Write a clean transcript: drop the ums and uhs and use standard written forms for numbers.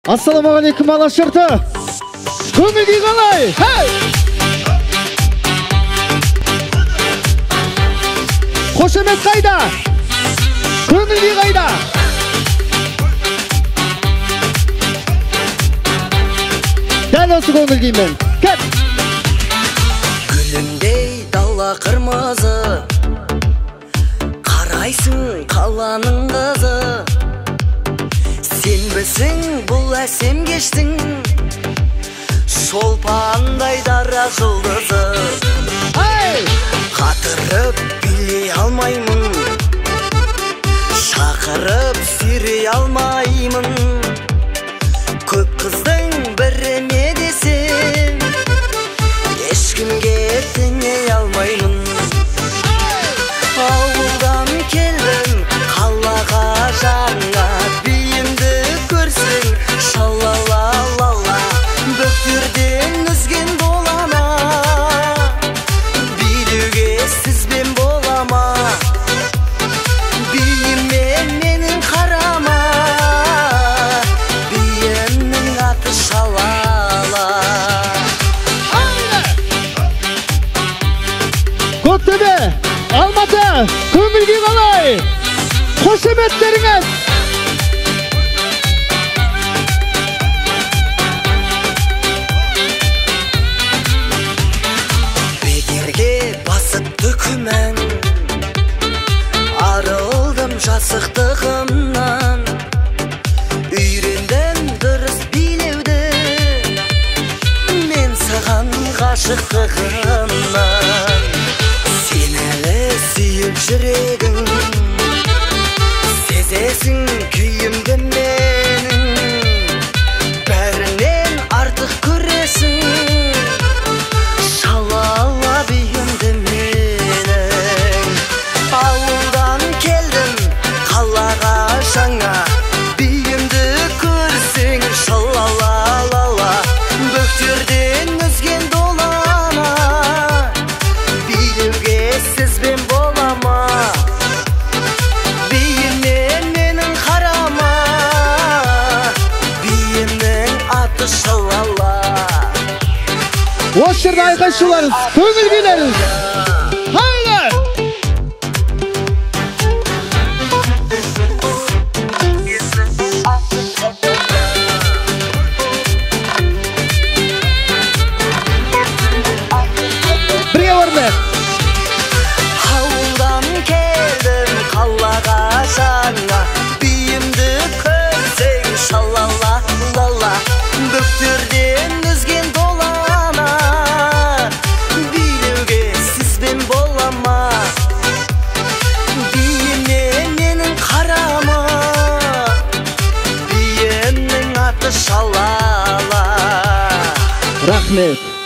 Assalamualaikum Alaşırtı. Көңіл күй қалай? Hey! Қошемет қайда? Көңіл күй қайда? Дәл осы көңіл күймен. Кет! Гүліндей дала қырмызы, қарайсың қаланың қызы. Сенбісің бұл әсем кештің, шолпандай дара жұлдызы. Қатырып билей алмаймын, шақырып сүйрей алмаймын. Көп қыздың біріне десем, ешкімге теңей алмаймын. Ауылдан келдім қалаға жаңа, биімді көрсең шалала-лала. Бөктерден үзген болама, билеуге сізбен болама. Биіммен менің қарама, биімнің аты шалала. Көктөбе, Алматы, көңіл күй қалай? Қошеметтеріңіз! Бекерге басып түкімен, арылдым жасықтығымнан. Үйрендім дұрыс билеуді, мен саған ғашықтығымнан. Сен әлі сүйіп жүрегің, сезесің күйімді менің. Бәрінен артық көресің, шалала биімді менің. Ауылдан келдім қалаға жаңа, биімді көрсең шалала-лала. Бөктерден үзген долама, билеуге сізбен болама. Биімнен менің қарама, биімнің аты шалала. Осы жерде айқайшыларыңыз, көңіл күйлеріңіз. Haydi! Бірге орындайық. Ауылдан келдім қалаға жаңа, биімді көрсең шалала-лала. Бөктерден үзген долана, билеуге сізбен болама. Биімнен менің қарама, биімнің аты шалала. Рахмет.